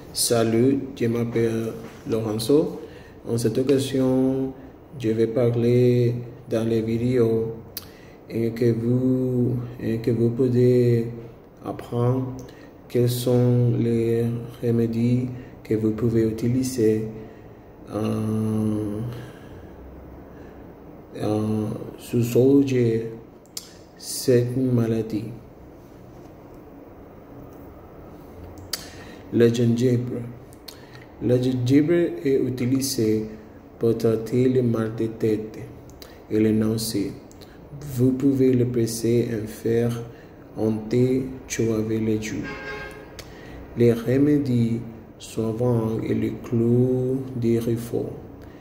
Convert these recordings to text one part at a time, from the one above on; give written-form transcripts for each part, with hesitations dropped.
Salut, je m'appelle Lorenzo. En cette occasion, je vais parler dans les vidéos que vous pouvez apprendre quels sont les remèdes que vous pouvez utiliser pour soulager cette maladie. Le gingembre. Le gingembre est utilisé pour traiter le mal de tête et les nausées. Vous pouvez le presser et faire un thé chaud avec les jus. Les remèdes suivants est le clou de girofle.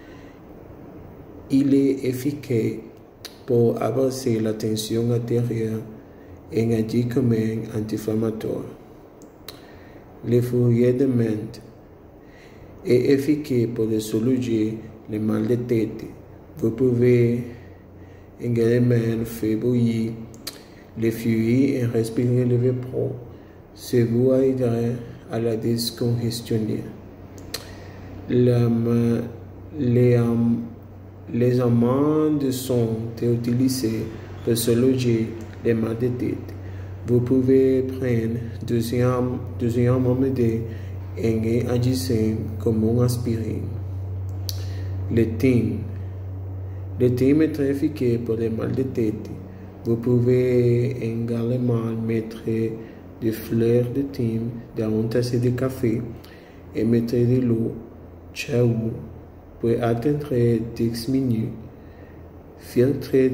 Il est efficace pour abaisser la tension artérielle et agit comme un anti-inflammatoire. Les feuilles de menthe est efficace pour soulager le mal de tête. Vous pouvez également faire bouillir les feuilles et respirer le vapeur. Ça vous aidera à la décongestionner. Les amandes sont utilisées pour soulager le mal de tête. Vous pouvez prendre deuxième amande et agir comme un aspirine. Le thym. Le thym est très efficace pour le mal de tête. Vous pouvez également mettre des fleurs de thym dans une tasse de café et mettre de l'eau chaude pour attendre 10 minutes. Filtrez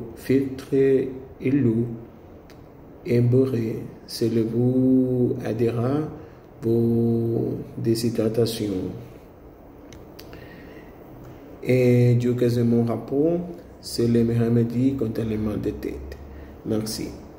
l'eau et boire. Cela vous aidera pour déshydratation. Et je mon rapport, c'est le remède contre le mal de tête. Merci.